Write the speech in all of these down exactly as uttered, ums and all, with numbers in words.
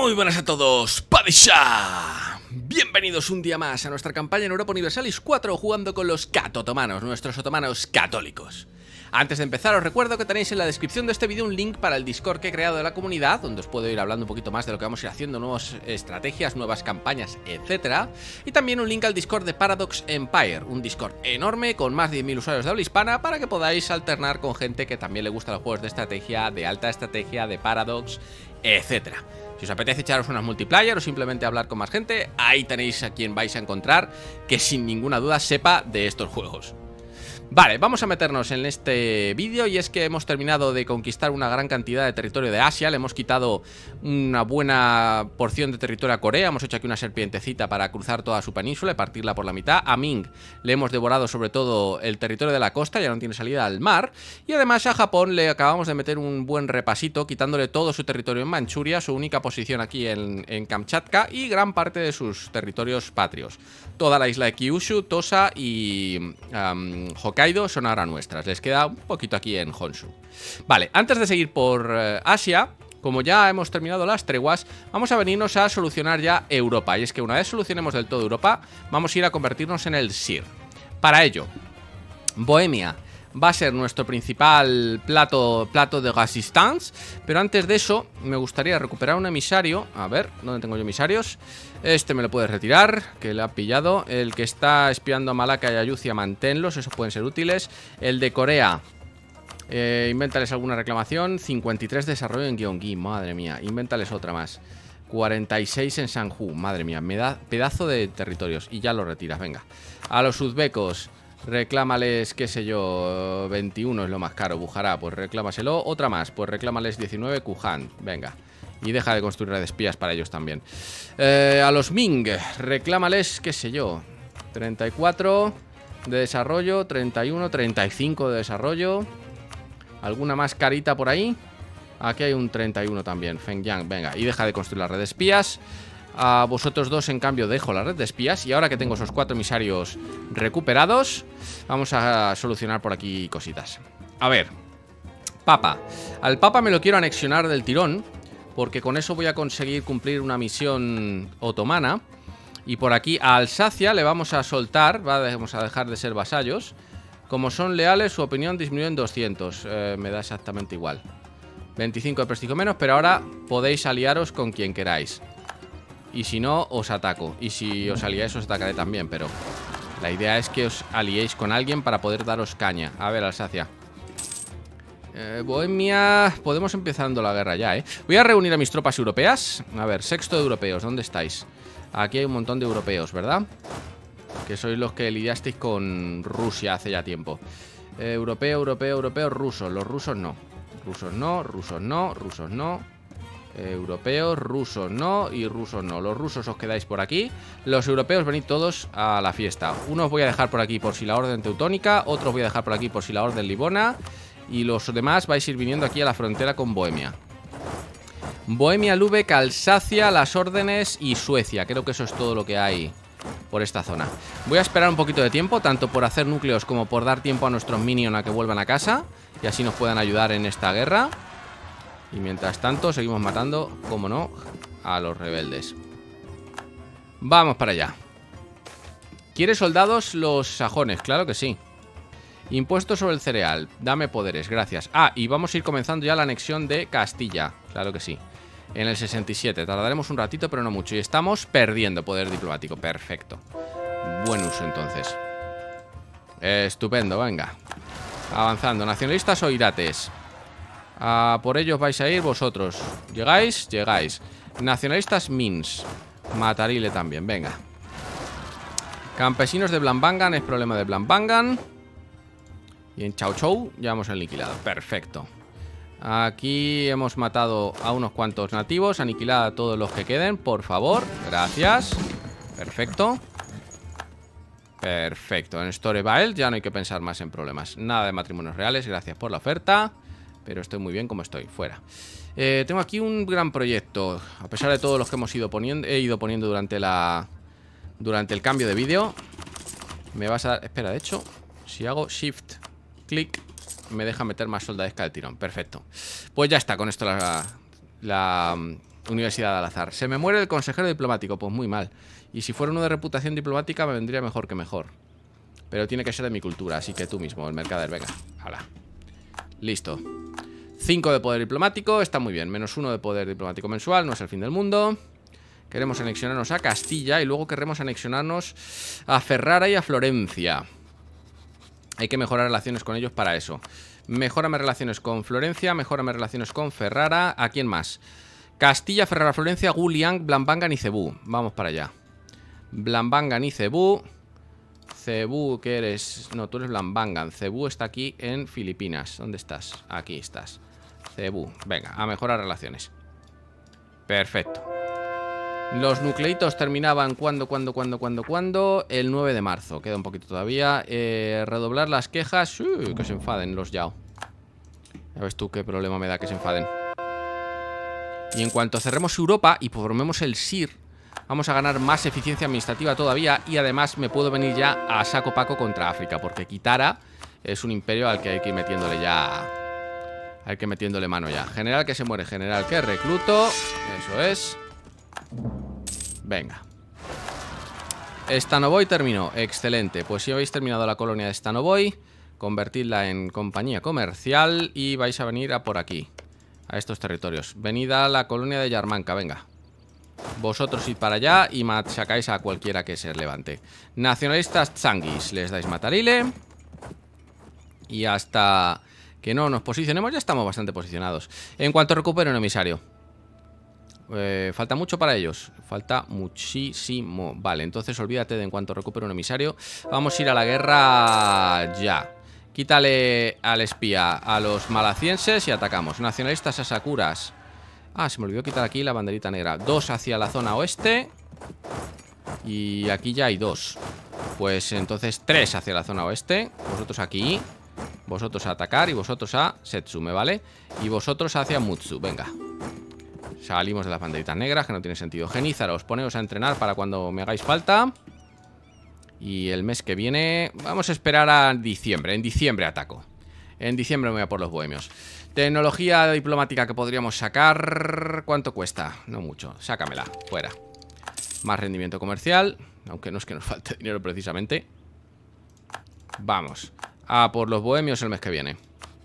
Muy buenas a todos, Padishah. Bienvenidos un día más a nuestra campaña en Europa Universalis cuatro, jugando con los catotomanos, nuestros otomanos católicos. Antes de empezar, os recuerdo que tenéis en la descripción de este vídeo un link para el Discord que he creado de la comunidad, donde os puedo ir hablando un poquito más de lo que vamos a ir haciendo, nuevas estrategias, nuevas campañas, etcétera. Y también un link al Discord de Paradox Empire, un Discord enorme con más de diez mil usuarios de habla hispana, para que podáis alternar con gente que también le gusta los juegos de estrategia, de alta estrategia, de Paradox, etcétera. Si os apetece echaros unas multiplayer o simplemente hablar con más gente, ahí tenéis a quien vais a encontrar que sin ninguna duda sepa de estos juegos. Vale, vamos a meternos en este vídeo, y es que hemos terminado de conquistar una gran cantidad de territorio de Asia. Le hemos quitado una buena porción de territorio a Corea, hemos hecho aquí una serpientecita para cruzar toda su península y partirla por la mitad. A Ming le hemos devorado sobre todo el territorio de la costa, ya no tiene salida al mar. Y además a Japón le acabamos de meter un buen repasito, quitándole todo su territorio en Manchuria, su única posición aquí en, en Kamchatka y gran parte de sus territorios patrios. Toda la isla de Kyushu, Tosa y um, Hokkaido son ahora nuestras. Les queda un poquito aquí en Honshu. Vale, antes de seguir por uh, Asia, como ya hemos terminado las treguas, vamos a venirnos a solucionar ya Europa. Y es que una vez solucionemos del todo Europa, vamos a ir a convertirnos en el Sir. Para ello, Bohemia va a ser nuestro principal plato, plato de resistance. Pero antes de eso, me gustaría recuperar un emisario. A ver, ¿dónde tengo yo emisarios? Este me lo puedes retirar, que le ha pillado. El que está espiando a Malaca y a Yucia, manténlos, esos pueden ser útiles. El de Corea, eh, invéntales alguna reclamación. cincuenta y tres desarrollo en Gyeonggi, madre mía. Invéntales otra más. cuarenta y seis en Sanju, madre mía. Me da pedazo de territorios. Y ya lo retiras, venga. A los uzbecos, reclámales, qué sé yo, veintiuno es lo más caro. Bujará, pues reclámaselo. Otra más, pues reclámales diecinueve, Kuhan, venga. Y deja de construir red de espías para ellos también. eh, A los Ming, reclámales, qué sé yo, treinta y cuatro de desarrollo, treinta y uno, treinta y cinco de desarrollo. ¿Alguna más carita por ahí? Aquí hay un treinta y uno también, Fengyang, venga. Y deja de construir la red de espías. A vosotros dos, en cambio, dejo la red de espías. Y ahora que tengo esos cuatro emisarios recuperados, vamos a solucionar por aquí cositas. A ver, Papa. Al Papa me lo quiero anexionar del tirón, porque con eso voy a conseguir cumplir una misión otomana. Y por aquí a Alsacia le vamos a soltar, vamos a dejar de ser vasallos. Como son leales, su opinión disminuye en doscientos. eh, Me da exactamente igual. veinticinco de prestigio menos, pero ahora podéis aliaros con quien queráis. Y si no, os ataco. Y si os aliáis, os atacaré también, pero la idea es que os aliéis con alguien para poder daros caña. A ver, Alsacia. Eh, Bohemia, podemos empezando la guerra ya, ¿eh? Voy a reunir a mis tropas europeas. A ver, sexto de europeos, ¿dónde estáis? Aquí hay un montón de europeos, ¿verdad? Que sois los que lidiasteis con Rusia hace ya tiempo. eh, Europeo, europeo, europeo, rusos. Los rusos no. Rusos no, rusos no, rusos no. eh, Europeos, rusos no y rusos no. Los rusos os quedáis por aquí. Los europeos venid todos a la fiesta. Unos voy a dejar por aquí por si la orden teutónica. Otros voy a dejar por aquí por si la orden livona. Y los demás vais a ir viniendo aquí a la frontera con Bohemia. Bohemia, Lübeck, Alsacia, las órdenes y Suecia. Creo que eso es todo lo que hay por esta zona. Voy a esperar un poquito de tiempo, tanto por hacer núcleos como por dar tiempo a nuestros minions a que vuelvan a casa, y así nos puedan ayudar en esta guerra. Y mientras tanto seguimos matando, como no, a los rebeldes. Vamos para allá. ¿Quiere soldados los sajones? Claro que sí. Impuesto sobre el cereal, dame poderes, gracias. Ah, y vamos a ir comenzando ya la anexión de Castilla. Claro que sí. En el sesenta y siete, tardaremos un ratito, pero no mucho. Y estamos perdiendo poder diplomático, perfecto. Buen uso entonces. Estupendo, venga. Avanzando, nacionalistas o irates. Ah, por ellos vais a ir vosotros. ¿Llegáis? Llegáis. Nacionalistas Mins. Matarile también, venga. Campesinos de Blambangan, es problema de Blambangan. Y en Chau Chou ya hemos aniquilado. Perfecto. Aquí hemos matado a unos cuantos nativos. Aniquilad a todos los que queden, por favor. Gracias. Perfecto. Perfecto. En Storebael ya no hay que pensar más en problemas. Nada de matrimonios reales. Gracias por la oferta. Pero estoy muy bien como estoy. Fuera. Eh, tengo aquí un gran proyecto. A pesar de todos los que hemos ido poniendo, he ido poniendo durante la... Durante el cambio de vídeo. Me vas a dar... Espera, de hecho, si hago Shift... Clic, me deja meter más soldadesca del tirón. Perfecto. Pues ya está, con esto la, la Universidad al azar. Se me muere el consejero diplomático. Pues muy mal. Y si fuera uno de reputación diplomática me vendría mejor que mejor. Pero tiene que ser de mi cultura. Así que tú mismo, el mercader, venga. Hala. Listo. cinco de poder diplomático, está muy bien. Menos uno de poder diplomático mensual, no es el fin del mundo. Queremos anexionarnos a Castilla y luego queremos anexionarnos a Ferrara y a Florencia. Hay que mejorar relaciones con ellos para eso. Mejórame relaciones con Florencia, mejórame relaciones con Ferrara. ¿A quién más? Castilla, Ferrara, Florencia, Guliang, Blambangan y Cebú. Vamos para allá. Blambangan y Cebú. Cebú, ¿qué eres? No, tú eres Blambangan. Cebú está aquí en Filipinas. ¿Dónde estás? Aquí estás. Cebú. Venga, a mejorar relaciones. Perfecto. Los nucleitos terminaban cuando, cuando, cuando, cuando, cuando. El nueve de marzo. Queda un poquito todavía. Eh, redoblar las quejas. Uy, que se enfaden los Yao. Ya ves tú qué problema me da que se enfaden. Y en cuanto cerremos Europa y formemos el S I R, vamos a ganar más eficiencia administrativa todavía. Y además me puedo venir ya a saco paco contra África, porque Kitara es un imperio al que hay que ir metiéndole ya. Hay que ir metiéndole mano ya. General que se muere, general que recluto. Eso es. Venga. Stanovoy terminó, excelente. Pues si habéis terminado la colonia de Stanovoy, convertidla en compañía comercial y vais a venir a por aquí, a estos territorios. Venid a la colonia de Yarmanca, venga. Vosotros id para allá y machacáis a cualquiera que se levante. Nacionalistas Tsanguis, les dais matarile. Y hasta que no nos posicionemos ya estamos bastante posicionados. En cuanto recupero un emisario, eh, falta mucho para ellos. Falta muchísimo. Vale, entonces olvídate de en cuanto recupero un emisario. Vamos a ir a la guerra ya. Quítale al espía a los malacienses y atacamos. Nacionalistas asakuras. Ah, se me olvidó quitar aquí la banderita negra. Dos hacia la zona oeste. Y aquí ya hay dos. Pues entonces tres hacia la zona oeste. Vosotros aquí. Vosotros a atacar y vosotros a Setsume, ¿vale? Y vosotros hacia Mutsu, venga. Salimos de las banderitas negras, que no tiene sentido. Genízaros, poneos a entrenar para cuando me hagáis falta. Y el mes que viene vamos a esperar a diciembre. En diciembre ataco. En diciembre me voy a por los bohemios. Tecnología diplomática que podríamos sacar. ¿Cuánto cuesta? No mucho, sácamela, fuera. Más rendimiento comercial, aunque no es que nos falte dinero precisamente. Vamos a por los bohemios el mes que viene.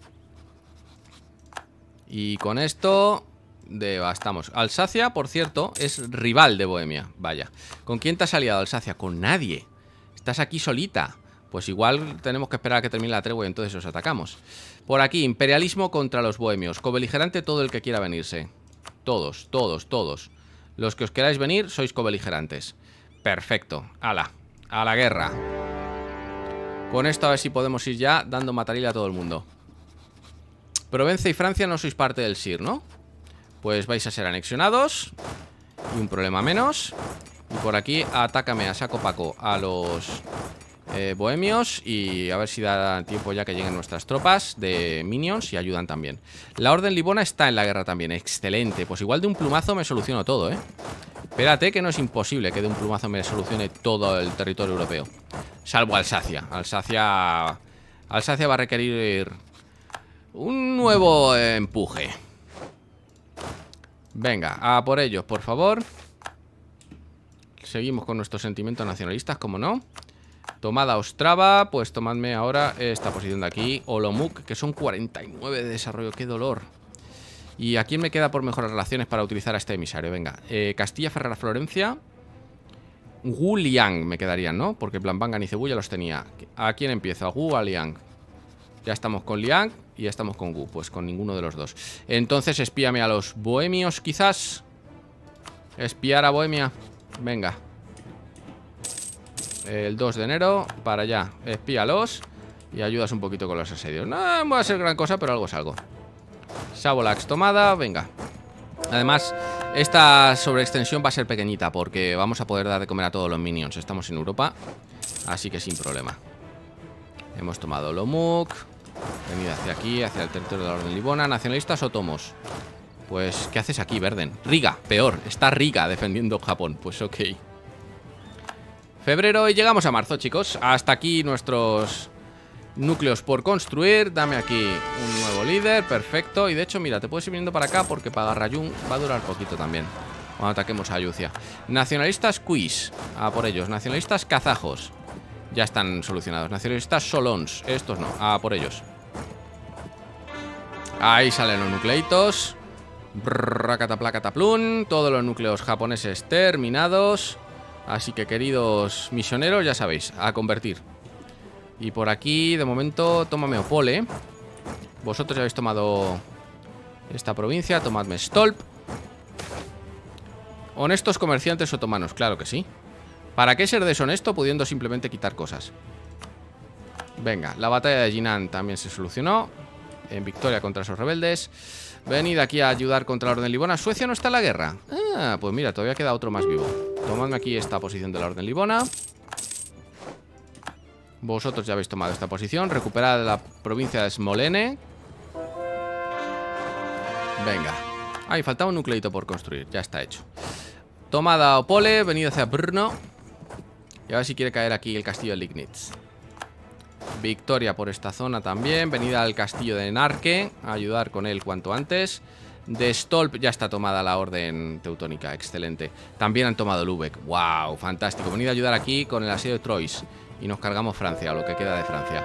Y con esto devastamos. Alsacia, por cierto, es rival de Bohemia. Vaya. ¿Con quién te has aliado, Alsacia? Con nadie. Estás aquí solita. Pues igual tenemos que esperar a que termine la tregua y entonces os atacamos. Por aquí, imperialismo contra los bohemios. Cobeligerante todo el que quiera venirse. Todos, todos, todos. Los que os queráis venir sois cobeligerantes. Perfecto. Ala, a la guerra. Con esto a ver si podemos ir ya dando matarile a todo el mundo. Provenza y Francia no sois parte del S I R, ¿no? Pues vais a ser anexionados. Y un problema menos. Y por aquí atácame a saco paco a los eh, bohemios. Y a ver si da tiempo ya que lleguen nuestras tropas de minions y ayudan también. La orden libona está en la guerra también. Excelente, pues igual de un plumazo me soluciono todo, ¿eh? Espérate que no es imposible que de un plumazo me solucione todo el territorio europeo. Salvo Alsacia. Alsacia Alsacia va a requerir un nuevo empuje. Venga, a por ellos, por favor. Seguimos con nuestros sentimientos nacionalistas, como no. Tomada Ostrava, pues tomadme ahora esta posición de aquí. Olomouc, que son cuarenta y nueve de desarrollo, qué dolor. ¿Y a quién me queda por mejorar relaciones para utilizar a este emisario? Venga, eh, Castilla, Ferrara, Florencia. Guliang me quedarían, ¿no? Porque Blambangan y Cebú ya los tenía. ¿A quién empiezo? ¿A Gu o a Liang? Ya estamos con Liang y ya estamos con Gu. Pues con ninguno de los dos. Entonces espíame a los bohemios, quizás. Espiar a Bohemia. Venga. El dos de enero, para allá. Espíalos y ayudas un poquito con los asedios. No va a ser gran cosa, pero algo es algo. Savolax tomada, venga. Además, esta sobreextensión va a ser pequeñita porque vamos a poder dar de comer a todos los minions. Estamos en Europa, así que sin problema. Hemos tomado Olomouc. Venid hacia aquí, hacia el territorio de la Orden Libona. Nacionalistas otomos. Pues, ¿qué haces aquí, Verden? Riga, peor, está Riga defendiendo Japón. Pues ok. Febrero y llegamos a marzo, chicos. Hasta aquí nuestros Núcleos por construir. Dame aquí un nuevo líder. Perfecto. Y de hecho, mira, te puedes ir viniendo para acá porque para Rayun va a durar poquito también. Cuando ataquemos a Yucia. Nacionalistas quiz. A por ellos. Nacionalistas kazajos. Ya están solucionados. Nacionalistas solons. Estos no. A por ellos. Ahí salen los nucleitos. Brrracataplacataplún. Todos los núcleos japoneses terminados. Así que, queridos misioneros, ya sabéis, a convertir. Y por aquí, de momento, tómame Opole. Vosotros ya habéis tomado esta provincia. Tomadme Stolp. Honestos comerciantes otomanos, claro que sí. ¿Para qué ser deshonesto pudiendo simplemente quitar cosas? Venga, la batalla de Jinan también se solucionó. En victoria contra esos rebeldes. Venid aquí a ayudar contra la Orden Libona. ¿Suecia no está en la guerra? Ah, pues mira, todavía queda otro más vivo. Tomadme aquí esta posición de la Orden Libona. Vosotros ya habéis tomado esta posición. Recuperad la provincia de Smolene. Venga. Ay, faltaba un nucleito por construir. Ya está hecho. Tomada Opole, venid hacia Brno. Y a ver si quiere caer aquí el castillo de Liegnitz. Victoria por esta zona también. Venid al castillo de Narke a ayudar con él cuanto antes. De Stolp ya está tomada la orden teutónica. Excelente. También han tomado Lübeck. Wow, fantástico. Venid a ayudar aquí con el asedio de Troyes. Y nos cargamos Francia, o lo que queda de Francia.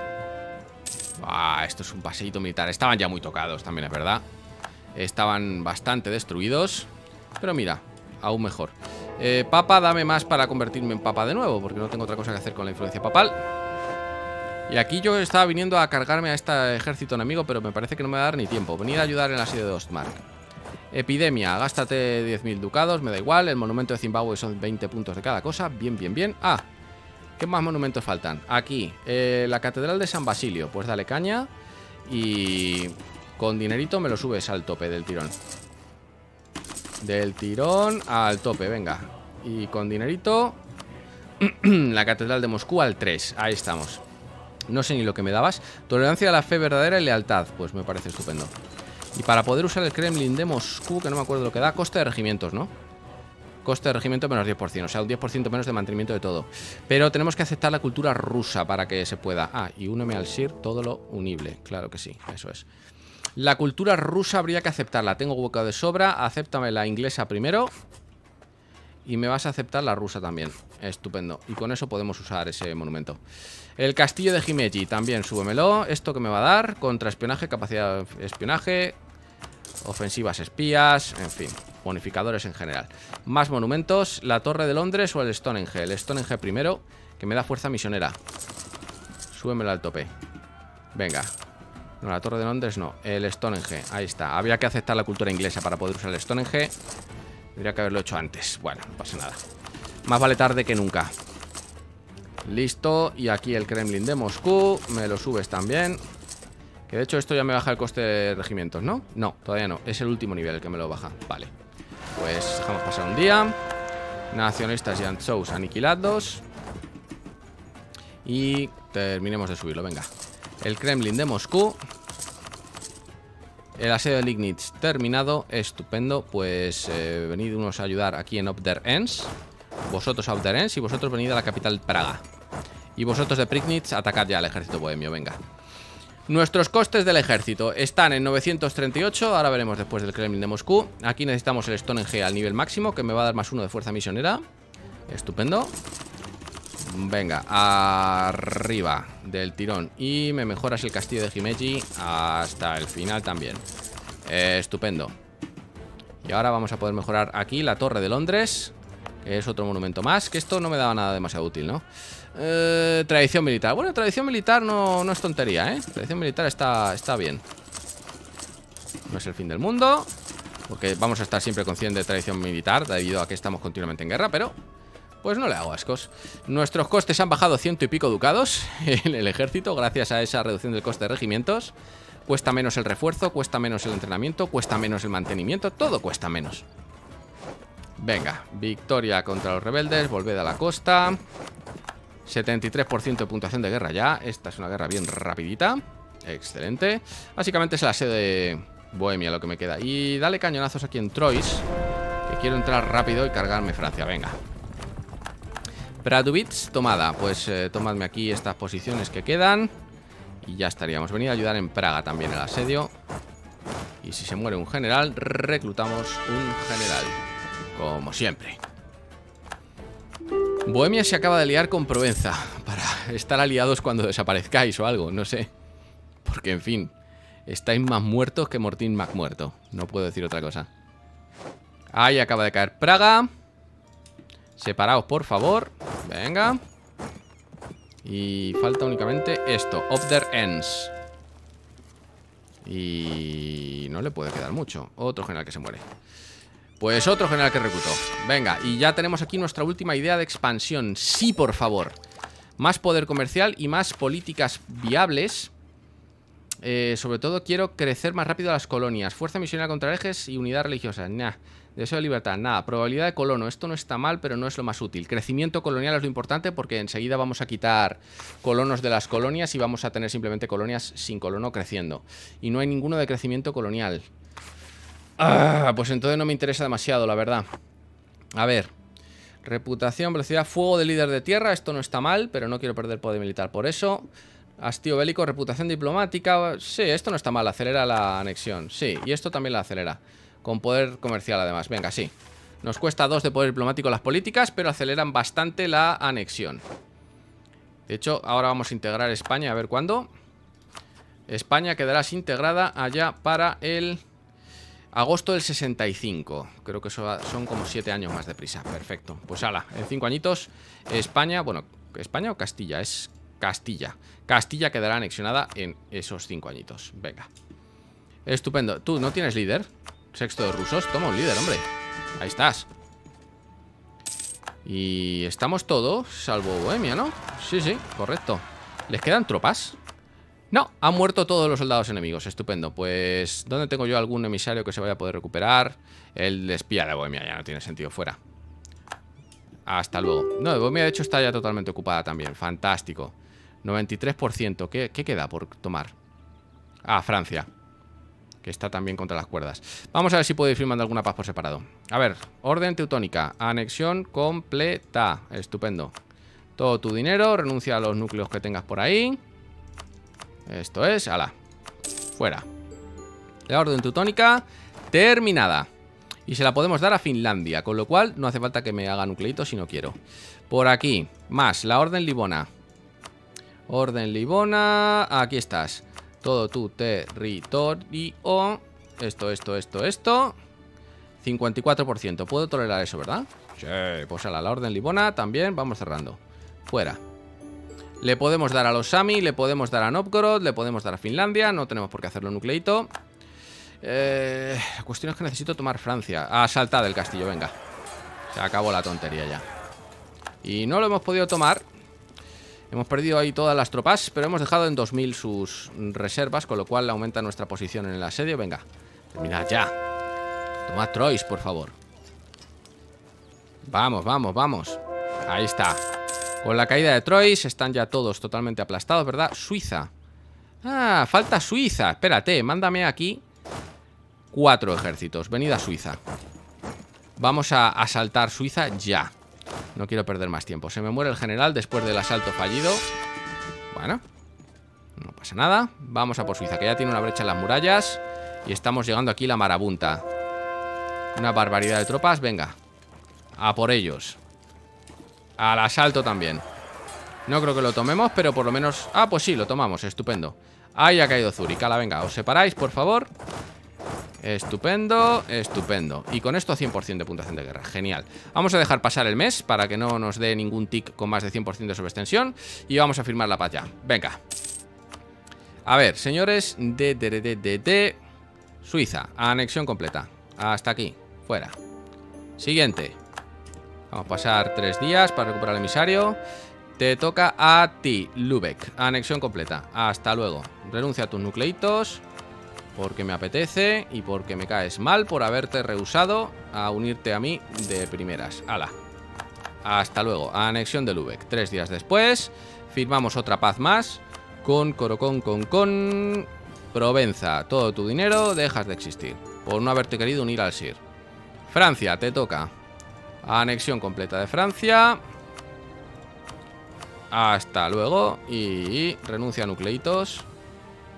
Ah, esto es un paseíto militar. Estaban ya muy tocados, también es verdad. Estaban bastante destruidos. Pero mira, aún mejor. eh, Papa, dame más para convertirme en papa de nuevo, porque no tengo otra cosa que hacer con la influencia papal. Y aquí yo estaba viniendo a cargarme a este ejército enemigo, pero me parece que no me va a dar ni tiempo. Venid a ayudar en el asedio de Ostmark. Epidemia, gástate diez mil ducados, me da igual. El monumento de Zimbabue son veinte puntos de cada cosa. Bien, bien, bien. Ah, ¿qué más monumentos faltan? Aquí, eh, la Catedral de San Basilio. Pues dale caña. Y con dinerito me lo subes al tope del tirón. Del tirón al tope, venga. Y con dinerito la Catedral de Moscú al tres. Ahí estamos. No sé ni lo que me dabas. Tolerancia a la fe verdadera y lealtad. Pues me parece estupendo. Y para poder usar el Kremlin de Moscú, que no me acuerdo lo que da, coste de regimientos, ¿no? Coste de regimiento menos diez por ciento. O sea, un diez por ciento menos de mantenimiento de todo. Pero tenemos que aceptar la cultura rusa para que se pueda. Ah, y úneme al S I R todo lo unible. Claro que sí, eso es. La cultura rusa habría que aceptarla. Tengo hueco de sobra. Acéptame la inglesa primero. Y me vas a aceptar la rusa también. Estupendo. Y con eso podemos usar ese monumento. El castillo de Himeji también, súbemelo. Esto que me va a dar, contraespionaje, capacidad de espionaje, ofensivas espías, en fin, bonificadores en general. Más monumentos, la Torre de Londres o el Stonehenge. El Stonehenge primero, que me da fuerza misionera. Súbemelo al tope. Venga. No, la Torre de Londres no, el Stonehenge, ahí está. Había que aceptar la cultura inglesa para poder usar el Stonehenge. Tendría que haberlo hecho antes. Bueno, no pasa nada. Más vale tarde que nunca. Listo, y aquí el Kremlin de Moscú. Me lo subes también. Que de hecho esto ya me baja el coste de regimientos, ¿no? No, todavía no, es el último nivel el que me lo baja. Vale, pues dejamos pasar un día. Nacionalistas y Anzous aniquilados. Y terminemos de subirlo, venga. El Kremlin de Moscú. El asedio de Liegnitz terminado, estupendo. Pues eh, venid unos a ayudar aquí en Obder-Ens. Vosotros a Obder-Ens y vosotros venid a la capital Praga. Y vosotros de Prignitz atacad ya al ejército bohemio, venga. Nuestros costes del ejército están en novecientos treinta y ocho. Ahora veremos después del Kremlin de Moscú. Aquí necesitamos el Stonehenge al nivel máximo, que me va a dar más uno de fuerza misionera. Estupendo. Venga, arriba del tirón. Y me mejoras el castillo de Himeji hasta el final también. eh, Estupendo. Y ahora vamos a poder mejorar aquí la Torre de Londres, que es otro monumento más. Que esto no me daba nada demasiado útil, ¿no? Eh, tradición militar. Bueno, tradición militar no, no es tontería, ¿eh? Tradición militar está, está bien. No es el fin del mundo, porque vamos a estar siempre con cien de tradición militar, debido a que estamos continuamente en guerra, pero pues no le hago ascos. Nuestros costes han bajado ciento y pico ducados en el ejército, gracias a esa reducción del coste de regimientos. Cuesta menos el refuerzo, cuesta menos el entrenamiento, cuesta menos el mantenimiento, todo cuesta menos. Venga, victoria contra los rebeldes, volved a la costa. setenta y tres por ciento de puntuación de guerra ya. Esta es una guerra bien rapidita. Excelente. Básicamente es el asedio de Bohemia lo que me queda. Y dale cañonazos aquí en Troyes, que quiero entrar rápido y cargarme Francia, venga. Pradubitz, tomada. Pues eh, tomadme aquí estas posiciones que quedan. Y ya estaríamos. Venid a ayudar en Praga también el asedio. Y si se muere un general, reclutamos un general. Como siempre. Bohemia se acaba de liar con Provenza para estar aliados cuando desaparezcáis o algo, no sé. Porque, en fin, estáis más muertos que Mortín Mac muerto. No puedo decir otra cosa. Ahí acaba de caer Praga. Separaos, por favor. Venga. Y falta únicamente esto. Of their ends. Y no le puede quedar mucho. Otro general que se muere. Pues otro general que reclutó. Venga, y ya tenemos aquí nuestra última idea de expansión. Sí, por favor. Más poder comercial y más políticas viables. eh, Sobre todo quiero crecer más rápido las colonias. Fuerza misionera contra herejes y unidad religiosa. Nah. Deseo de libertad, nada. Probabilidad de colono, esto no está mal, pero no es lo más útil. Crecimiento colonial es lo importante porque enseguida vamos a quitar colonos de las colonias y vamos a tener simplemente colonias sin colono creciendo. Y no hay ninguno de crecimiento colonial. Ah, pues entonces no me interesa demasiado, la verdad. A ver. Reputación, velocidad, fuego de líder de tierra. Esto no está mal, pero no quiero perder poder militar por eso. Hastío bélico, reputación diplomática. Sí, esto no está mal, acelera la anexión. Sí, y esto también la acelera. Con poder comercial además, venga, sí. Nos cuesta dos de poder diplomático las políticas, pero aceleran bastante la anexión. De hecho, ahora vamos a integrar España, a ver cuándo. España quedará integrada allá para el agosto del sesenta y cinco. Creo que eso son como siete años más deprisa. Perfecto, pues ala, en cinco añitos España, bueno, ¿España o Castilla? Es Castilla. Castilla quedará anexionada en esos cinco añitos. Venga. Estupendo. ¿Tú no tienes líder? Sexto de rusos, toma un líder, hombre. Ahí estás. Y estamos todos, salvo Bohemia, ¿no? Sí, sí, correcto. ¿Les quedan tropas? No, han muerto todos los soldados enemigos. Estupendo, pues ¿dónde tengo yo algún emisario que se vaya a poder recuperar? El espía de Bohemia, ya no tiene sentido, fuera. Hasta luego. No, de Bohemia de hecho está ya totalmente ocupada también. Fantástico. noventa y tres por ciento, ¿qué, qué queda por tomar? Ah, Francia, que está también contra las cuerdas. Vamos a ver si puedo ir firmando alguna paz por separado. A ver, orden teutónica. Anexión completa. Estupendo. Todo tu dinero, renuncia a los núcleos que tengas por ahí. Esto es, ala. Fuera. La orden teutónica terminada. Y se la podemos dar a Finlandia, con lo cual no hace falta que me haga nucleitos si no quiero. Por aquí, más, la orden libona. Orden libona, aquí estás. Todo tu territorio. Esto, esto, esto, esto. cincuenta y cuatro por ciento. Puedo tolerar eso, ¿verdad? Sí, pues a la, la orden libona también. Vamos cerrando. Fuera. Le podemos dar a los Sami, le podemos dar a Novgorod, le podemos dar a Finlandia. No tenemos por qué hacerlo nucleito. Eh, la cuestión es que necesito tomar Francia. Asaltad el castillo, venga. Se acabó la tontería ya. Y no lo hemos podido tomar. Hemos perdido ahí todas las tropas, pero hemos dejado en dos mil sus reservas, con lo cual aumenta nuestra posición en el asedio. Venga, terminad ya. Tomad Troyes, por favor. Vamos, vamos, vamos. Ahí está. Con la caída de Troyes están ya todos totalmente aplastados, ¿verdad? Suiza. Ah, falta Suiza. Espérate, mándame aquí cuatro ejércitos. Venid a Suiza. Vamos a asaltar Suiza ya. No quiero perder más tiempo. Se me muere el general después del asalto fallido. Bueno, no pasa nada. Vamos a por Suiza, que ya tiene una brecha en las murallas. Y estamos llegando aquí la marabunta. Una barbaridad de tropas, venga. A por ellos. Al asalto también. No creo que lo tomemos, pero por lo menos... Ah, pues sí, lo tomamos, estupendo. Ahí ha caído Zúrich, ala, venga, os separáis, por favor. Estupendo, estupendo. Y con esto cien por ciento de puntuación de guerra, genial. Vamos a dejar pasar el mes para que no nos dé ningún tic con más de cien por ciento de sobreextensión. Y vamos a firmar la paz ya, venga. A ver, señores de, de, de, de, de Suiza, anexión completa. Hasta aquí, fuera. Siguiente. Vamos a pasar tres días para recuperar el emisario. Te toca a ti, Lübeck. Anexión completa, hasta luego. Renuncia a tus nucleitos, porque me apetece y porque me caes mal por haberte rehusado a unirte a mí de primeras. Hala. Hasta luego. Anexión de Lübeck. Tres días después firmamos otra paz más con Corocón, con, con Provenza. Todo tu dinero dejas de existir por no haberte querido unir al Sir. Francia, te toca. Anexión completa de Francia. Hasta luego. Y renuncia a nucleitos.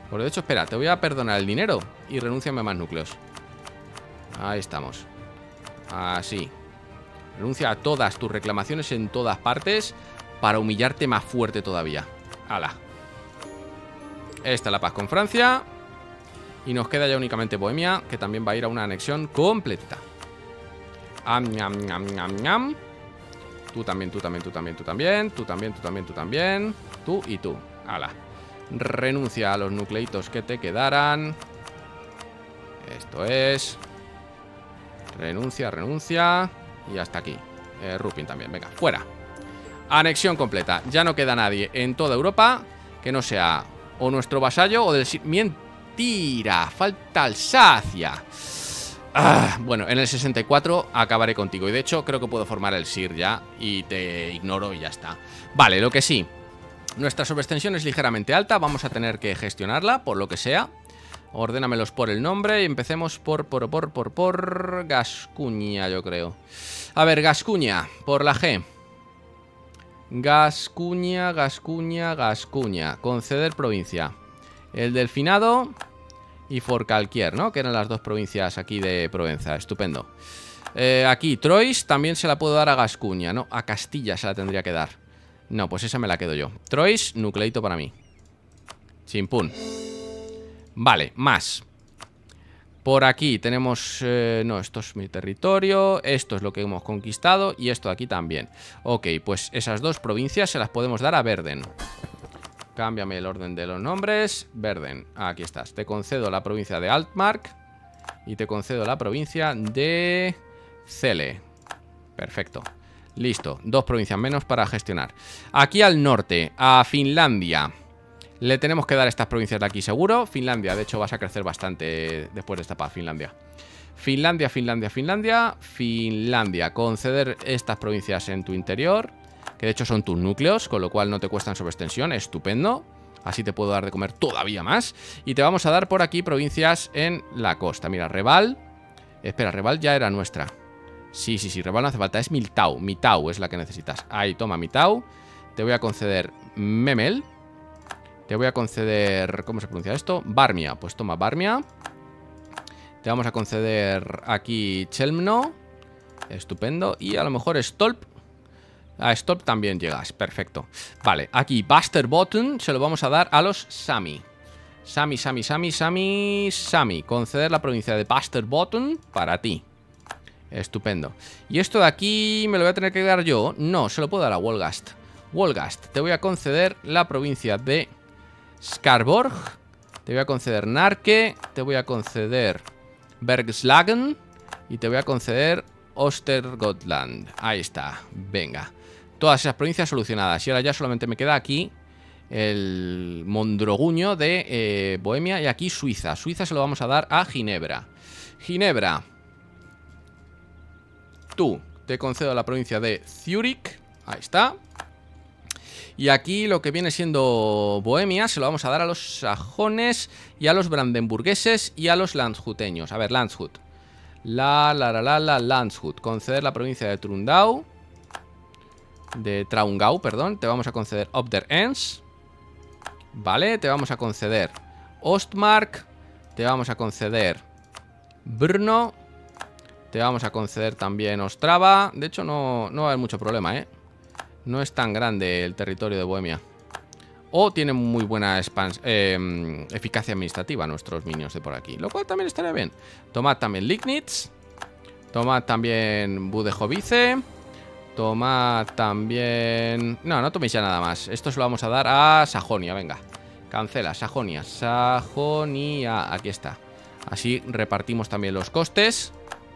Pues de hecho, espera, te voy a perdonar el dinero y renúnciame a más núcleos. Ahí estamos. Así. Renuncia a todas tus reclamaciones en todas partes para humillarte más fuerte todavía. ¡Hala! Esta es la paz con Francia. Y nos queda ya únicamente Bohemia, que también va a ir a una anexión completa. Am, ñam, ñam, ñam, ñam. Tú también, tú también, tú también, tú también. Tú también, tú también, tú también. Tú y tú. ¡Hala! Renuncia a los nucleitos que te quedaran. Esto es. Renuncia, renuncia. Y hasta aquí. eh, Rupin también, venga, fuera. Anexión completa, ya no queda nadie en toda Europa que no sea o nuestro vasallo o del... Mentira, falta Alsacia. ah, Bueno, en el sesenta y cuatro acabaré contigo. Y de hecho creo que puedo formar el S I R ya. Y te ignoro y ya está. Vale, lo que sí, nuestra sobreextensión es ligeramente alta. Vamos a tener que gestionarla, por lo que sea. Ordénamelos por el nombre y empecemos por, por, por, por, por Gascuña, yo creo. A ver, Gascuña, por la G. Gascuña, Gascuña, Gascuña. Conceder provincia. El Delfinado y Forcalquier, ¿no? Que eran las dos provincias aquí de Provenza. Estupendo. Eh, aquí, Troyes también se la puedo dar a Gascuña, ¿no? A Castilla se la tendría que dar. No, pues esa me la quedo yo. Troyes, nucleito para mí. Chimpún. Vale, más. Por aquí tenemos... Eh, no, esto es mi territorio. Esto es lo que hemos conquistado. Y esto de aquí también. Ok, pues esas dos provincias se las podemos dar a Verden. Cámbiame el orden de los nombres. Verden, aquí estás. Te concedo la provincia de Altmark. Y te concedo la provincia de Cele. Perfecto. Listo, dos provincias menos para gestionar. Aquí al norte, a Finlandia. Le tenemos que dar estas provincias de aquí seguro. Finlandia, de hecho vas a crecer bastante después de esta paz, Finlandia. Finlandia, Finlandia, Finlandia. Finlandia, conceder estas provincias en tu interior, que de hecho son tus núcleos, con lo cual no te cuestan sobreextensión, estupendo. Así te puedo dar de comer todavía más. Y te vamos a dar por aquí provincias en la costa. Mira, Reval. Espera, Reval ya era nuestra. Sí, sí, sí, Reval no hace falta, es Miltau. Mitau es la que necesitas. Ahí, toma Mitau. Te voy a conceder Memel. Te voy a conceder... ¿Cómo se pronuncia esto? Barmia. Pues toma Barmia. Te vamos a conceder aquí Chelmno. Estupendo. Y a lo mejor Stolp. A Stolp también llegas. Perfecto. Vale, aquí Västerbotten se lo vamos a dar a los Sami. Sami, Sami, Sami, Sami, Sami. Conceder la provincia de Västerbotten para ti. Estupendo. ¿Y esto de aquí me lo voy a tener que dar yo? No, se lo puedo dar a Wolgast. Wolgast, te voy a conceder la provincia de Skarborg. Te voy a conceder Narke. Te voy a conceder Bergslagen. Y te voy a conceder Ostergotland. Ahí está, venga. Todas esas provincias solucionadas. Y ahora ya solamente me queda aquí el Mondroguño de eh, Bohemia. Y aquí Suiza. Suiza se lo vamos a dar a Ginebra. Ginebra, tú, te concedo la provincia de Zurich. Ahí está. Y aquí lo que viene siendo Bohemia se lo vamos a dar a los sajones y a los brandenburgueses y a los landshuteños. A ver, Landshut. La, la, la, la, la, Landshut. Conceder la provincia de Trundau. De Traungau, perdón. Te vamos a conceder Obder-Ens. Vale, te vamos a conceder Ostmark. Te vamos a conceder Brno. Te vamos a conceder también Ostrava. De hecho, no, no va a haber mucho problema, ¿eh? No es tan grande el territorio de Bohemia. O tienen muy buena eh, eficacia administrativa nuestros minions de por aquí, lo cual también estaría bien. Tomad también Lignitz. Tomad también Budejovice. Tomad también... No, no toméis ya nada más. Esto se lo vamos a dar a Sajonia, venga. Cancela, Sajonia. Sajonia, aquí está. Así repartimos también los costes.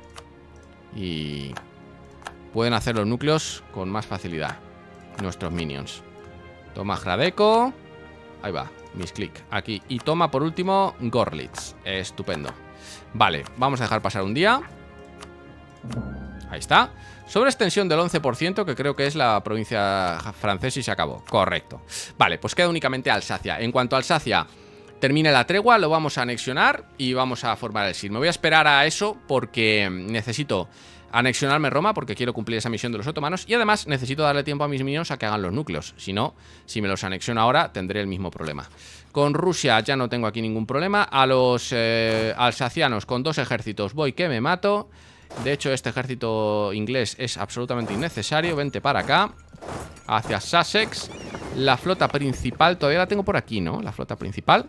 Y pueden hacer los núcleos con más facilidad nuestros minions. Toma Hradeco. Ahí va, mis clic, aquí. Y toma por último Gorlitz. Estupendo. Vale, vamos a dejar pasar un día. Ahí está. Sobre extensión del once por ciento, que creo que es la provincia francesa y se acabó. Correcto. Vale, pues queda únicamente Alsacia. En cuanto a Alsacia termine la tregua, lo vamos a anexionar y vamos a formar el S I R. Me voy a esperar a eso porque necesito anexionarme Roma porque quiero cumplir esa misión de los otomanos. Y además necesito darle tiempo a mis minions a que hagan los núcleos. Si no, si me los anexiono ahora, tendré el mismo problema. Con Rusia ya no tengo aquí ningún problema. A los eh, alsacianos con dos ejércitos voy que me mato. De hecho, este ejército inglés es absolutamente innecesario. Vente para acá, hacia Sussex. La flota principal todavía la tengo por aquí, ¿no? La flota principal.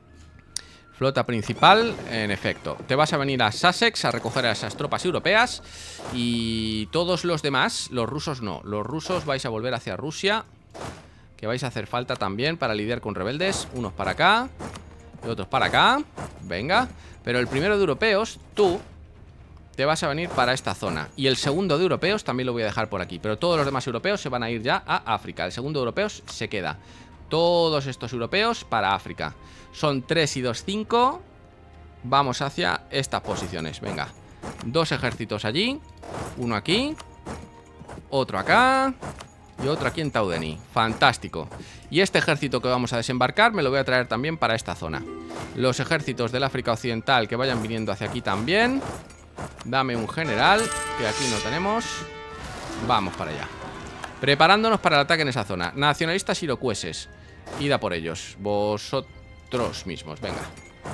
Flota principal, en efecto. Te vas a venir a Sussex a recoger a esas tropas europeas. Y todos los demás, los rusos no. Los rusos vais a volver hacia Rusia, que vais a hacer falta también para lidiar con rebeldes. Unos para acá y otros para acá. Venga. Pero el primero de europeos, tú te vas a venir para esta zona. Y el segundo de europeos también lo voy a dejar por aquí. Pero todos los demás europeos se van a ir ya a África. El segundo de europeos se queda. Todos estos europeos para África. Son tres y dos, cinco. Vamos hacia estas posiciones. Venga. Dos ejércitos allí. Uno aquí. Otro acá. Y otro aquí en Taudeni. Fantástico. Y este ejército que vamos a desembarcar me lo voy a traer también para esta zona. Los ejércitos del África Occidental que vayan viniendo hacia aquí también. Dame un general, que aquí no tenemos. Vamos para allá. Preparándonos para el ataque en esa zona. Nacionalistas iroqueses. Id a por ellos. Vosotros mismos, venga.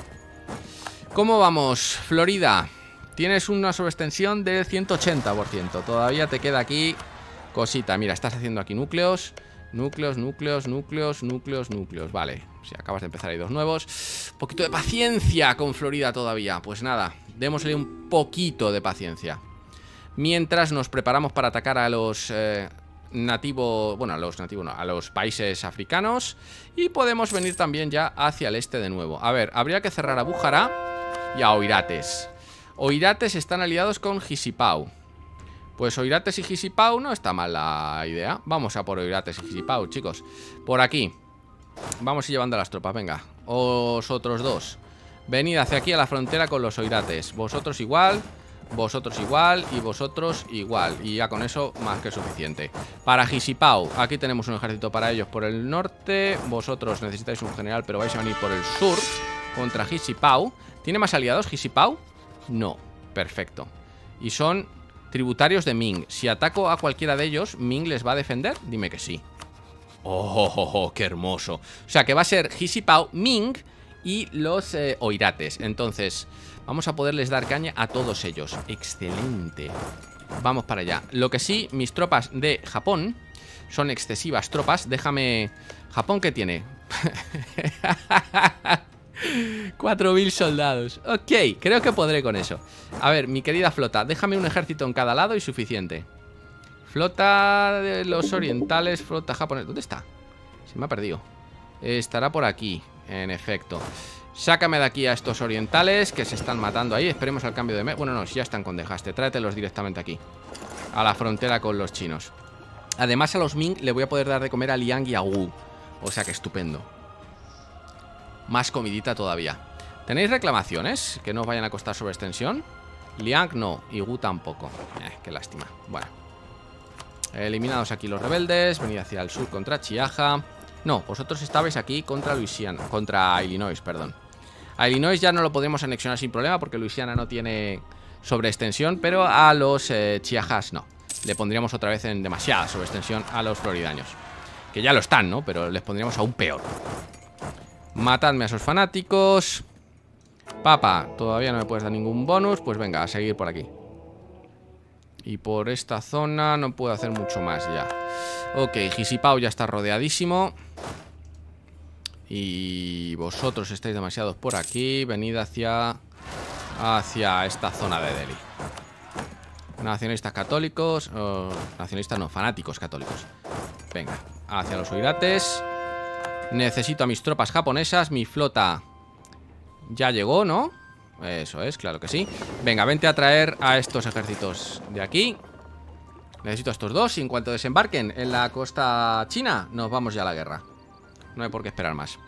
¿Cómo vamos? Florida. Tienes una sobreextensión del ciento ochenta por ciento. Todavía te queda aquí cosita. Mira, estás haciendo aquí núcleos. Núcleos, núcleos, núcleos, núcleos, núcleos. Vale, si acabas de empezar, hay dos nuevos. Un poquito de paciencia con Florida todavía. Pues nada, démosle un poquito de paciencia. Mientras nos preparamos para atacar a los eh, nativos... Bueno, a los nativos no, a los países africanos. Y podemos venir también ya hacia el este de nuevo. A ver, habría que cerrar a Bújara y a Oirates. Oirates están aliados con Hisipau. Pues Oirates y Hisipau no está mal la idea. Vamos a por Oirates y Hisipau, chicos. Por aquí. Vamos a ir llevando a las tropas, venga. Vosotros dos. Venid hacia aquí a la frontera con los Oirates. Vosotros igual, vosotros igual y vosotros igual. Y ya con eso más que suficiente. Para Hisipau, aquí tenemos un ejército para ellos por el norte. Vosotros necesitáis un general, pero vais a venir por el sur contra Hisipau. ¿Tiene más aliados Hisipau? No, perfecto. Y son tributarios de Ming. Si ataco a cualquiera de ellos, ¿Ming les va a defender? Dime que sí. Oh, oh, oh, oh, qué hermoso. O sea que va a ser Hisipau, Ming y los eh, Oirates. Entonces vamos a poderles dar caña a todos ellos. Excelente. Vamos para allá. Lo que sí, mis tropas de Japón son excesivas tropas. Déjame... ¿Japón qué tiene? cuatro mil soldados. Ok, creo que podré con eso. A ver, mi querida flota, déjame un ejército en cada lado y suficiente. Flota de los orientales, flota japonesa. ¿Dónde está? Se me ha perdido. eh, Estará por aquí, en efecto. Sácame de aquí a estos orientales que se están matando ahí. Esperemos al cambio de mes. Bueno, no, si ya están con Dejaste. Tráetelos directamente aquí, a la frontera con los chinos. Además a los Ming le voy a poder dar de comer a Liang y a Wu. O sea que estupendo. Más comidita todavía. ¿Tenéis reclamaciones que no os vayan a costar sobreextensión? Liang no, y Wu tampoco. Eh, qué lástima. Bueno, eliminados aquí los rebeldes. Venid hacia el sur contra Chiaja. No, vosotros estabais aquí contra Luisiana. Contra Illinois, perdón. A Illinois ya no lo podremos anexionar sin problema porque Luisiana no tiene sobreextensión. Pero a los eh, Chiajas no. Le pondríamos otra vez en demasiada sobreextensión a los floridaños. Que ya lo están, ¿no? Pero les pondríamos aún peor. Matadme a esos fanáticos. Papa, todavía no me puedes dar ningún bonus. Pues venga, a seguir por aquí. Y por esta zona no puedo hacer mucho más ya. Ok, Hisipau ya está rodeadísimo. Y vosotros estáis demasiados por aquí. Venid hacia Hacia esta zona de Delhi. Nacionalistas católicos oh, Nacionalistas no, fanáticos católicos. Venga, hacia los Oirates. Necesito a mis tropas japonesas. Mi flota ya llegó, ¿no? Eso es, claro que sí. Venga, vente a traer a estos ejércitos de aquí. Necesito a estos dos y en cuanto desembarquen en la costa china, nos vamos ya a la guerra. No hay por qué esperar más.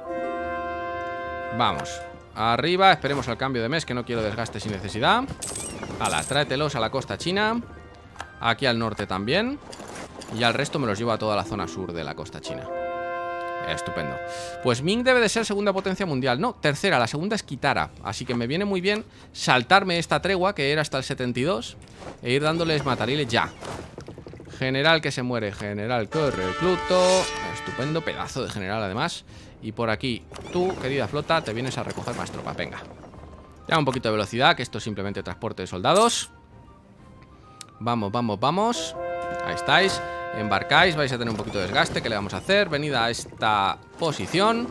Vamos, arriba, esperemos al cambio de mes, que no quiero desgaste sin necesidad. Hala, tráetelos a la costa china. Aquí al norte también. Y al resto me los llevo a toda la zona sur de la costa china. Estupendo. Pues Ming debe de ser segunda potencia mundial. No, tercera, la segunda es Kitara. Así que me viene muy bien saltarme esta tregua, que era hasta el setenta y dos, e ir dándoles matariles ya. General que se muere, general que recluto. Estupendo, pedazo de general además. Y por aquí, tú, querida flota, te vienes a recoger más tropas, venga. Ya un poquito de velocidad, que esto es simplemente transporte de soldados. Vamos, vamos, vamos. Ahí estáis. Embarcáis, vais a tener un poquito de desgaste. ¿Qué le vamos a hacer? Venid a esta posición.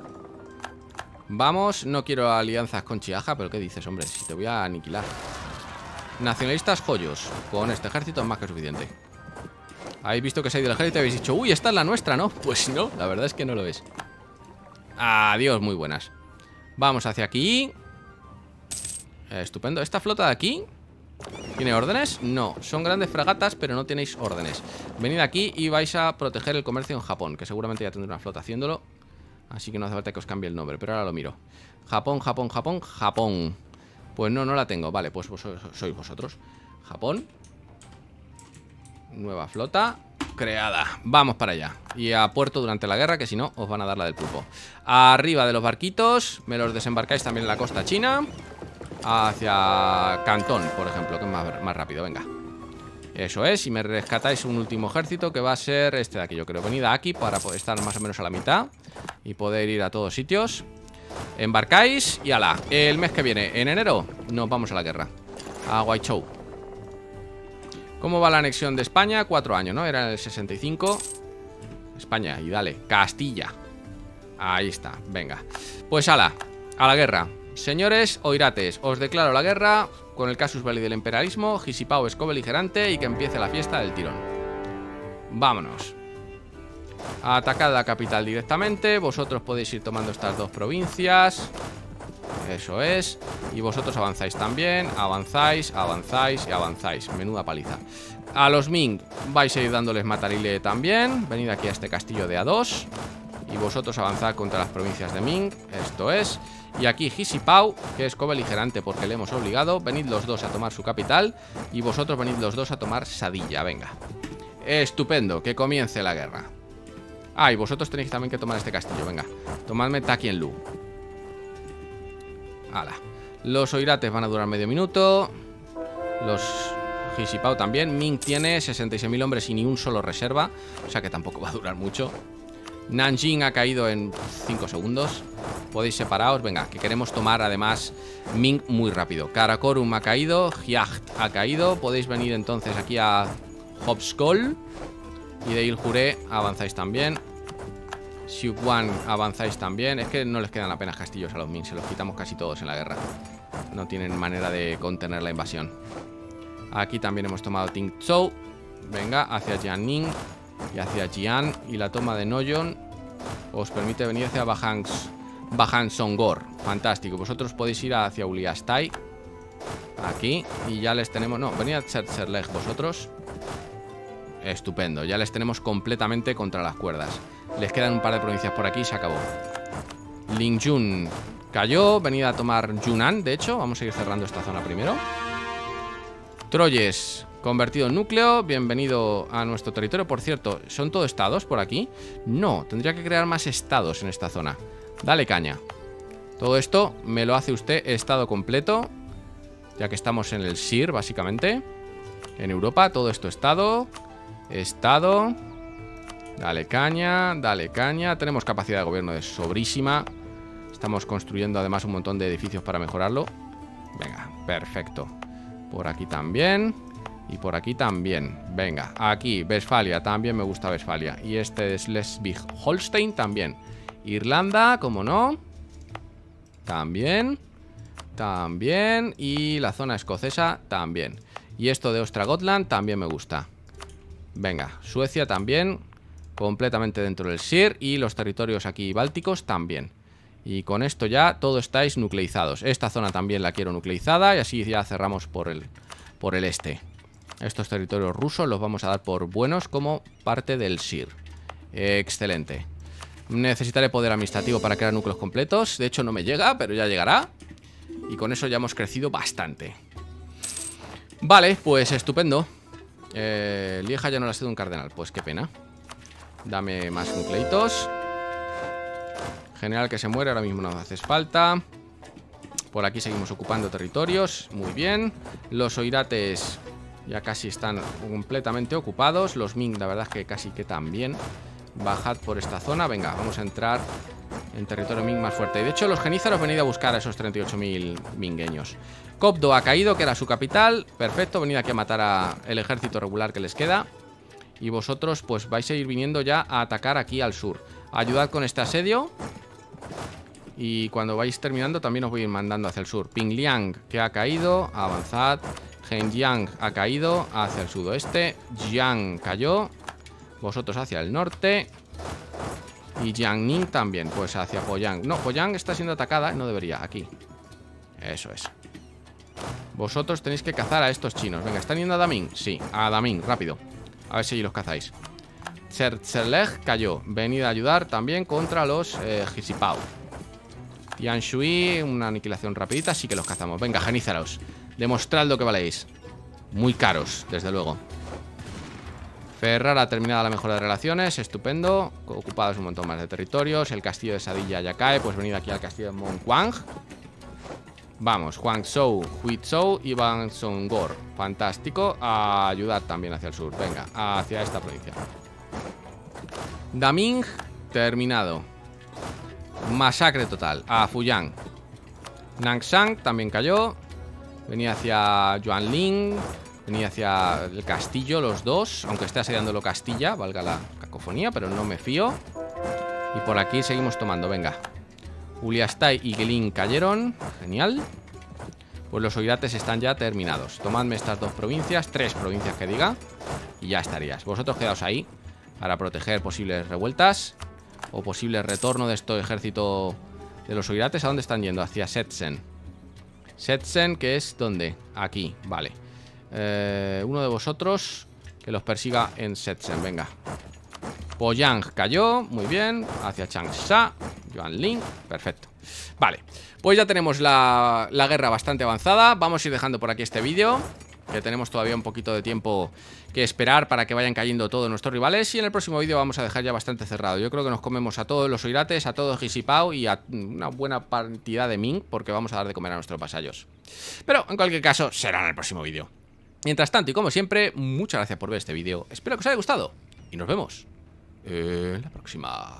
Vamos, no quiero alianzas con Chiaja. Pero ¿qué dices, hombre? Si te voy a aniquilar. Nacionalistas joyos. Con este ejército es más que suficiente. Habéis visto que se ha ido el ejército y habéis dicho, uy, esta es la nuestra, ¿no? Pues no, la verdad es que no lo es. Adiós, muy buenas. Vamos hacia aquí. Estupendo, esta flota de aquí ¿tiene órdenes? No, son grandes fragatas, pero no tenéis órdenes. Venid aquí y vais a proteger el comercio en Japón, que seguramente ya tendré una flota haciéndolo. Así que no hace falta que os cambie el nombre, pero ahora lo miro. Japón, Japón, Japón, Japón. Pues no, no la tengo, vale, pues vos, sois vosotros. Japón. Nueva flota creada, vamos para allá. Y a puerto durante la guerra, que si no, os van a dar la del pulpo. Arriba de los barquitos, me los desembarcáis también en la costa china. Hacia Cantón, por ejemplo, que es más, más rápido, venga. Eso es, y me rescatáis un último ejército, que va a ser este de aquí, yo creo. Venid aquí para poder estar más o menos a la mitad y poder ir a todos sitios. Embarcáis y ala. El mes que viene, en enero, nos vamos a la guerra. A Guaychou. ¿Cómo va la anexión de España? Cuatro años, ¿no? Era en el sesenta y cinco. España, y dale, Castilla. Ahí está, venga. Pues ala, a la guerra. Señores oirates, os declaro la guerra con el casus belli del imperialismo. Hisipao es cobeligerante y que empiece la fiesta del tirón. Vámonos. Atacad la capital directamente. Vosotros podéis ir tomando estas dos provincias. Eso es. Y vosotros avanzáis también. Avanzáis, avanzáis y avanzáis. Menuda paliza. A los Ming vais a ir dándoles matarile también. Venid aquí a este castillo de A dos. Y vosotros avanzad contra las provincias de Ming. Esto es. Y aquí Hisipao, que es cobeligerante porque le hemos obligado. Venid los dos a tomar su capital. Y vosotros venid los dos a tomar Sadilla, venga. Estupendo, que comience la guerra. Ah, y vosotros tenéis también que tomar este castillo, venga. Tomadme Takienlu. Hala. Los oirates van a durar medio minuto. Los Hisipao también. Ming tiene sesenta y seis mil hombres y ni un solo reserva. O sea que tampoco va a durar mucho. Nanjing ha caído en cinco segundos. Podéis separaros, venga, que queremos tomar además Ming muy rápido. Karakorum ha caído, Hyacht ha caído. Podéis venir entonces aquí a Hopskol. Y de Iljure avanzáis también. Xiuquan avanzáis también. Es que no les quedan apenas castillos a los Ming. Se los quitamos casi todos en la guerra. No tienen manera de contener la invasión. Aquí también hemos tomado Tingzhou. Venga, hacia Jiangning y hacia Jian. Y la toma de Noyon os permite venir hacia Bajangs, Bajansongor. Fantástico. Vosotros podéis ir hacia Uliastai. Aquí. Y ya les tenemos... No, venid a Tserserleg vosotros. Estupendo. Ya les tenemos completamente contra las cuerdas. Les quedan un par de provincias por aquí y se acabó. Lingjun cayó. Venid a tomar Yunnan, de hecho. Vamos a ir cerrando esta zona primero. Troyes convertido en núcleo. Bienvenido a nuestro territorio. Por cierto, ¿son todos estados por aquí? No, tendría que crear más estados en esta zona. Dale caña. Todo esto me lo hace usted estado completo, ya que estamos en el S I R, básicamente. En Europa, todo esto estado. Estado. Dale caña, dale caña. Tenemos capacidad de gobierno de sobrísima. Estamos construyendo además un montón de edificios para mejorarlo. Venga, perfecto. Por aquí también. Y por aquí también. Venga, aquí, Westfalia, también me gusta Westfalia. Y este es Schleswig-Holstein también. Irlanda, como no. También. También. Y la zona escocesa también. Y esto de Ostra-Gotland también me gusta. Venga, Suecia también. Completamente dentro del S I R. Y los territorios aquí bálticos también. Y con esto ya todos estáis nucleizados. Esta zona también la quiero nucleizada. Y así ya cerramos por el, por el este. Estos territorios rusos los vamos a dar por buenos como parte del S I R. eh, Excelente. Necesitaré poder administrativo para crear núcleos completos. De hecho no me llega, pero ya llegará. Y con eso ya hemos crecido bastante. Vale, pues estupendo. eh, Lieja ya no le ha sido un cardenal. Pues qué pena. Dame más nucleitos. General que se muere, ahora mismo no hace falta. Por aquí seguimos ocupando territorios. Muy bien. Los oirates ya casi están completamente ocupados. Los Ming, la verdad es que casi que también. Bajad por esta zona. Venga, vamos a entrar en territorio Ming más fuerte. Y de hecho los genízaros venid a buscar a esos treinta y ocho mil mingueños. Copdo ha caído, que era su capital. Perfecto, venid aquí a matar al ejército regular que les queda. Y vosotros pues vais a ir viniendo ya a atacar aquí al sur. Ayudad con este asedio. Y cuando vais terminando también os voy a ir mandando hacia el sur. Pingliang, que ha caído, avanzad. Henjiang ha caído hacia el sudoeste. Jiang cayó. Vosotros hacia el norte. Y Jiangning también, pues hacia Poyang. No, Poyang está siendo atacada, no debería, aquí. Eso es. Vosotros tenéis que cazar a estos chinos. Venga, ¿están yendo a Daming? Sí, a Daming, rápido. A ver si los cazáis. Tsertseleg cayó. Venid a ayudar también contra los eh, Jisipao. Yanshui, una aniquilación rapidita. Sí que los cazamos. Venga, genízaros. Demostrad lo que valéis. Muy caros, desde luego. Ferrara ha terminado la mejora de relaciones. Estupendo. Ocupados un montón más de territorios. El castillo de Sadilla ya cae. Pues venid aquí al castillo de Monquang. Vamos, Huangzhou, Huizhou y Bansongor. Fantástico. A ayudar también hacia el sur. Venga, hacia esta provincia. Daming, terminado. Masacre total. A Fuyang. Nangshan también cayó. Venía hacia Yuanling. Venía hacia el castillo, los dos. Aunque esté asediándolo Castilla, valga la cacofonía, pero no me fío. Y por aquí seguimos tomando, venga. Uliastai y Gelin cayeron. Genial. Pues los oirates están ya terminados. Tomadme estas dos provincias, tres provincias que diga, y ya estarías. Vosotros quedaos ahí para proteger posibles revueltas o posible retorno de este ejército de los oirates. ¿A dónde están yendo? Hacia Setsen. Setsen, que es ¿dónde? Aquí, vale. eh, Uno de vosotros que los persiga en Setsen, venga. Poyang cayó, muy bien. Hacia Changsha, Yuanling, perfecto. Vale, pues ya tenemos la, la guerra bastante avanzada. Vamos a ir dejando por aquí este vídeo, que tenemos todavía un poquito de tiempo que esperar para que vayan cayendo todos nuestros rivales. Y en el próximo vídeo vamos a dejar ya bastante cerrado. Yo creo que nos comemos a todos los oirates, a todos Jisipao y a una buena cantidad de Ming, porque vamos a dar de comer a nuestros vasallos. Pero en cualquier caso será en el próximo vídeo. Mientras tanto, y como siempre, muchas gracias por ver este vídeo. Espero que os haya gustado y nos vemos en la próxima.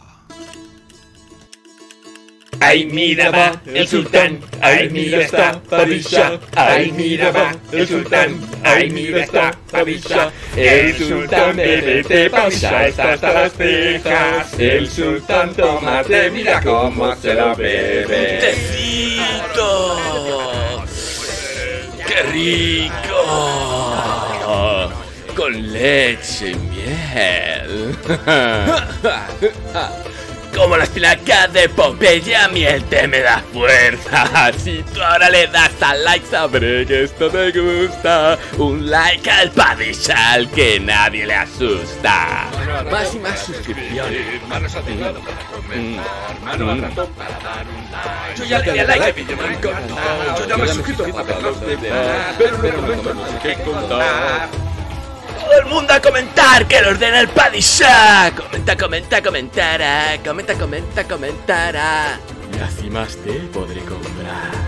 Ay, mira va el sultán, ay, mira está Padishah. Ay, mira va el sultán, ay, mira está Padishah. El sultán bebe té Padishah, está hasta las cejas. El sultán toma té, mira cómo se lo bebe. ¡Tecito! ¡Qué rico! Con leche y miel. Como la espinaca de Pompeya, miel te me da fuerza. Si tú ahora le das al like, sabré que esto te gusta. Un like al Padishah, al que nadie le asusta. Más y más suscripciones. Manos a teclado para comentar, mano al ratón para dar un like. Yo ya le di al like, yo ya me he suscrito para los demás, pero de momento no sé qué contar. Todo el mundo a comentar, que lo ordena el Padishah. Comenta, comenta, comentará. Comenta, comenta, comentará. Y así más te podré comprar.